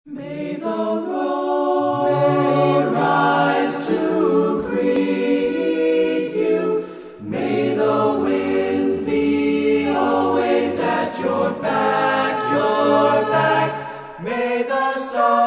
May the road rise to greet you. May the wind be always at your back, your back. May the sun